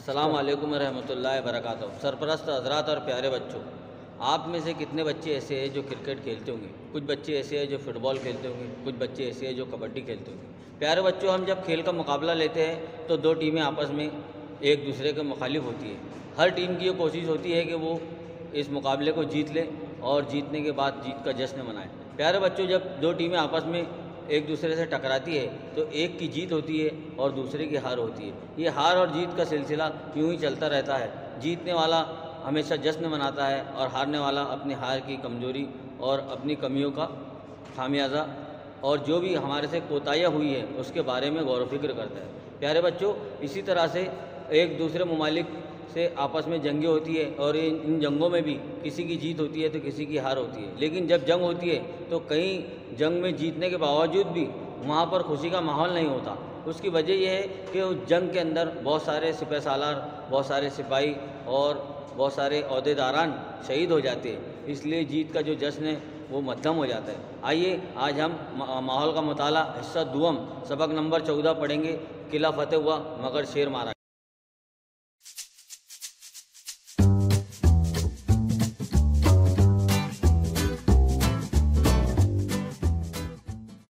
अस्सलाम वालेकुम रहमतुल्लाहि वबरकातुहू। सरपरस्त हज़रात और प्यारे बच्चों, आप में से कितने बच्चे ऐसे हैं जो क्रिकेट खेलते होंगे, कुछ बच्चे ऐसे हैं जो फुटबॉल खेलते होंगे, कुछ बच्चे ऐसे हैं जो कबड्डी खेलते होंगे। प्यारे बच्चों, हम जब खेल का मुकाबला लेते हैं तो दो टीमें आपस में एक दूसरे के मुखालिफ होती है। हर टीम की ये कोशिश होती है कि वो इस मुकाबले को जीत ले और जीतने के बाद जीत का जश्न मनाए। प्यारे बच्चों, जब दो टीमें आपस में एक दूसरे से टकराती है तो एक की जीत होती है और दूसरे की हार होती है। ये हार और जीत का सिलसिला यूं ही चलता रहता है। जीतने वाला हमेशा जश्न मनाता है और हारने वाला अपनी हार की कमज़ोरी और अपनी कमियों का खामियाजा और जो भी हमारे से कोताहियाँ हुई है उसके बारे में गौर व फिक्र करता है। प्यारे बच्चों, इसी तरह से एक दूसरे ममालिक से आपस में जंगें होती है और इन जंगों में भी किसी की जीत होती है तो किसी की हार होती है। लेकिन जब जंग होती है तो कहीं जंग में जीतने के बावजूद भी वहाँ पर खुशी का माहौल नहीं होता। उसकी वजह यह है कि उस जंग के अंदर बहुत सारे सिपह सालार, बहुत सारे सिपाही और बहुत सारे अहदेदारान शहीद हो जाते हैं। इसलिए जीत का जो जश्न है वो मध्यम हो जाता है। आइए आज हम माहौल का मुताला हिस्सा दुअम सबक नंबर 14 पढ़ेंगे। किला फतेह हुआ मगर शेर मारा।